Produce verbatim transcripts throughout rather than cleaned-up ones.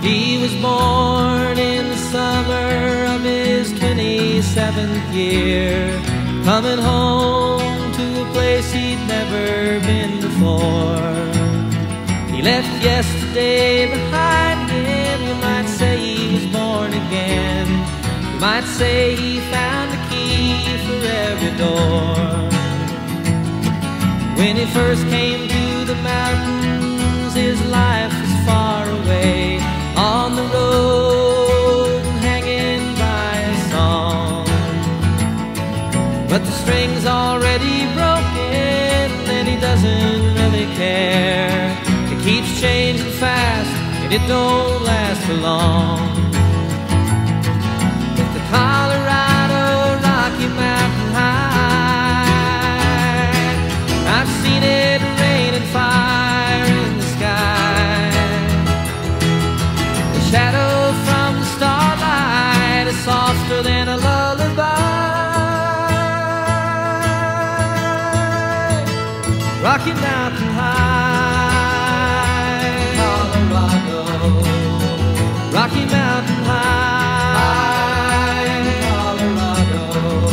He was born in the summer of his twenty-seventh year, coming home to a place he'd never been before. He left yesterday behind him. You might say he was born again. You might say he found a key for every door. When he first came to the mountains, his life was far away, on the road, hanging by a song. But the string's already broken, and he doesn't really care. It keeps changing fast, and it don't last for long. With the Colorado Rocky Mountain High, I've seen it rain and fire in the sky. The shadow from the starlight is softer than a lullaby. Rocky Mountain High, Colorado. Rocky Mountain High, Colorado.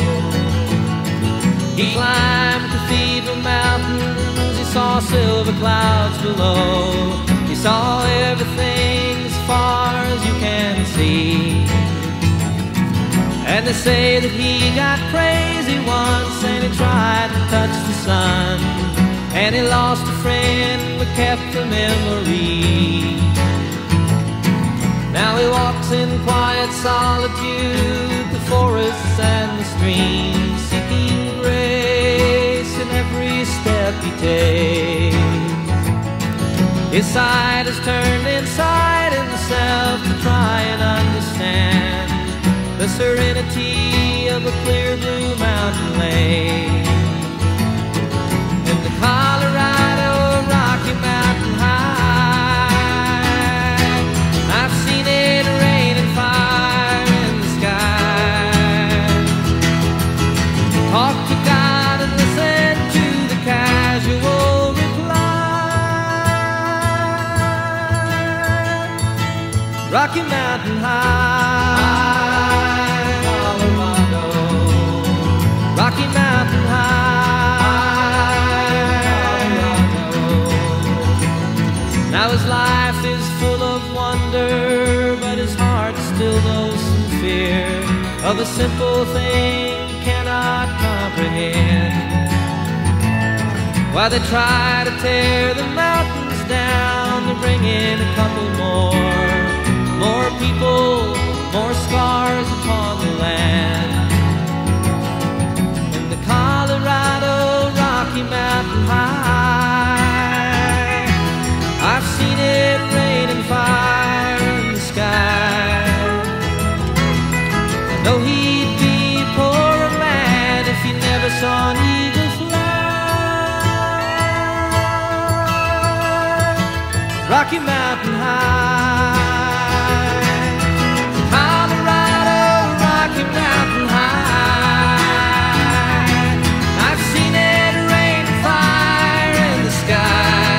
He climbed Cathedral Mountains, he saw silver clouds below. He saw everything as far as you can see. And they say that he got crazy once, and he tried to touch the sun, and he lost a friend but kept the memory. Now he walks in quiet solitude, the forests and the streams, seeking grace in every step he takes. His side is turned inside himself to try and understand the serenity of a clear blue mountain lake. In the Colorado Rocky Mountain High, I've seen it rain and fire in the sky. Talk to God and listen to the casual reply. Rocky Mountain High, Colorado. Rocky Mountain High. Now his life is full of wonder, but his heart still knows some fear of a simple thing he cannot comprehend. While they try to tear the mountains down to bring in a couple more, more people, more scars upon the land. In the Colorado Rocky Mountain High, I've seen it rain and fire in the sky. I know he'd be a poorer man if he never saw an eagle fly. Rocky Mountain High, Colorado Rocky Mountain High, I've seen it rain and fire in the sky.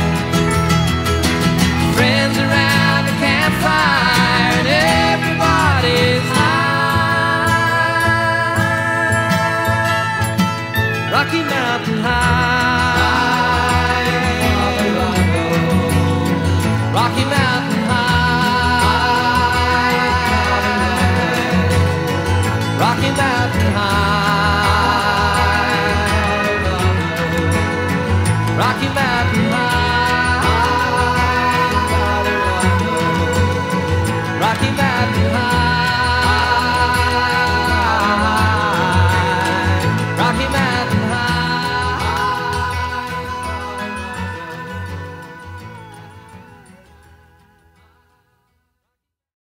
Friends around the campfire and everybody's high. Rocky Mountain High, Colorado. Rocky Mountain High, Rocky Mountain High, Rocky Mountain.